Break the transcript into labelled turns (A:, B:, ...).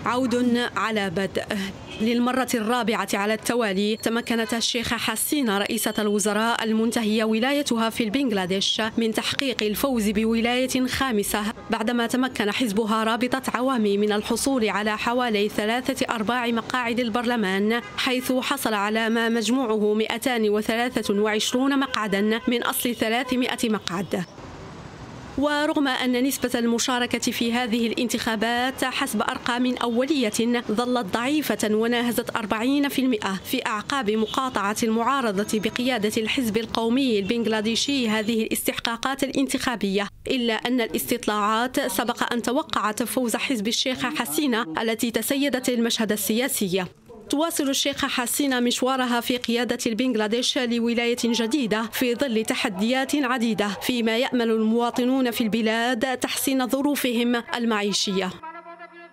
A: عود على بدء. للمرة الرابعة على التوالي تمكنت الشيخة حسينة رئيسة الوزراء المنتهية ولايتها في بنغلاديش من تحقيق الفوز بولاية خامسة، بعدما تمكن حزبها رابطة عوامي من الحصول على حوالي 3/4 مقاعد البرلمان، حيث حصل على ما مجموعه 223 مقعدا من أصل 300 مقعد. ورغم أن نسبة المشاركة في هذه الانتخابات حسب أرقام أولية ظلت ضعيفة وناهزت 40% في أعقاب مقاطعة المعارضة بقيادة الحزب القومي البنغلاديشي هذه الاستحقاقات الانتخابية، إلا أن الاستطلاعات سبق أن توقعت فوز حزب الشيخة حسينة التي تسيدت المشهد السياسي. تواصل الشيخة حسينة مشوارها في قيادة البنغلاديش لولاية جديدة في ظل تحديات عديدة، فيما يأمل المواطنون في البلاد تحسين ظروفهم المعيشية.